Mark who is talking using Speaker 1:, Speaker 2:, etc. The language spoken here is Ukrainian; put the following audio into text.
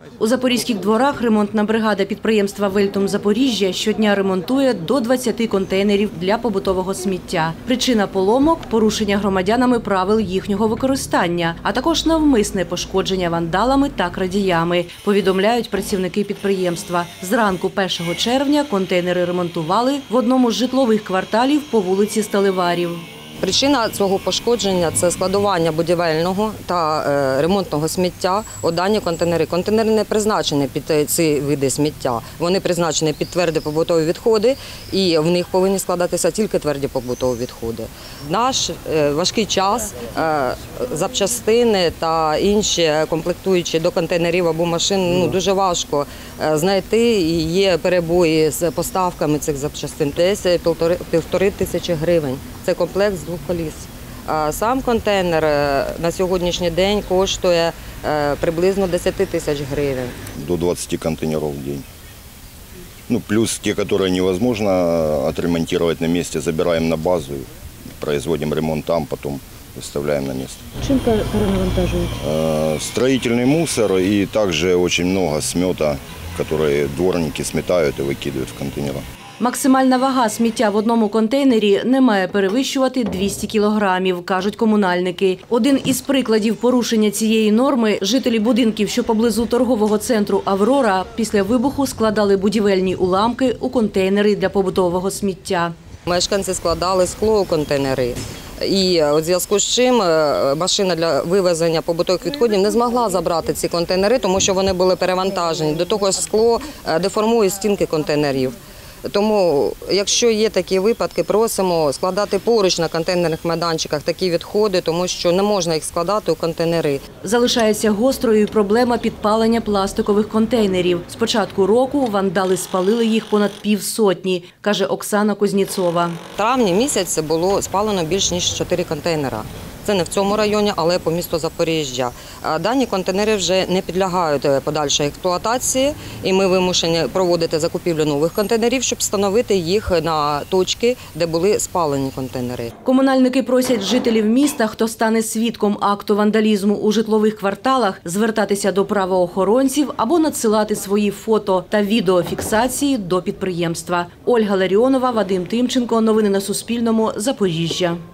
Speaker 1: У Запорізьких дворах ремонтна бригада підприємства «Вельтум Запоріжжя» щодня ремонтує до 20 контейнерів для побутового сміття. Причина поломок – порушення громадянами правил їхнього використання, а також навмисне пошкодження вандалами та крадіями, повідомляють працівники підприємства. Зранку 1 червня контейнери ремонтували в одному з житлових кварталів по вулиці Сталеварів.
Speaker 2: Причина цього пошкодження – це складування будівельного та ремонтного сміття у дані контейнери. Контейнери не призначені під ці види сміття. Вони призначені під тверді побутові відходи, і в них повинні складатися тільки тверді побутові відходи. В наш важкий час запчастини та інші комплектуючі до контейнерів або машин дуже важко знайти, і є перебої з поставками цих запчастин. Десь 1500 гривень. Це комплект з 2 коліс. Сам контейнер на сьогоднішній день коштує приблизно 10 тисяч гривень.
Speaker 3: До 20 контейнерів в день. Плюс ті, які невозможно отремонтувати на місці, забираємо на базу, производимо ремонт там, потім виставляємо на місце.
Speaker 1: Чим перенавантажують?
Speaker 3: Строительный мусор и также очень много смета, который дворники сметают и выкидывают в контейнеры.
Speaker 1: Максимальна вага сміття в одному контейнері не має перевищувати 200 кілограмів, кажуть комунальники. Один із прикладів порушення цієї норми – жителі будинків, що поблизу торгового центру «Аврора», після вибуху складали будівельні уламки у контейнери для побутового сміття.
Speaker 2: Мешканці складали скло у контейнери. І у зв'язку з чим машина для вивезення побутових відходів не змогла забрати ці контейнери, тому що вони були перевантажені. До того ж скло деформує стінки контейнерів. Тому, якщо є такі випадки, просимо складати поруч на контейнерних майданчиках такі відходи, тому що не можна їх складати у контейнери.
Speaker 1: Залишається гострою проблема підпалення пластикових контейнерів. З початку року вандали спалили їх понад 50, каже Оксана Кузнєцова.
Speaker 2: В травні місяці було спалено більш ніж 4 контейнера. Це не в цьому районі, але по місту Запоріжжя. Дані контейнери вже не підлягають подальшій експлуатації, і ми вимушені проводити закупівлю нових контейнерів, щоб встановити їх на точки, де були спалені контейнери.
Speaker 1: Комунальники просять жителів міста, хто стане свідком акту вандалізму у житлових кварталах, звертатися до правоохоронців або надсилати свої фото та відеофіксації до підприємства. Ольга Ларіонова, Вадим Тимченко. Новини на Суспільному. Запоріжжя.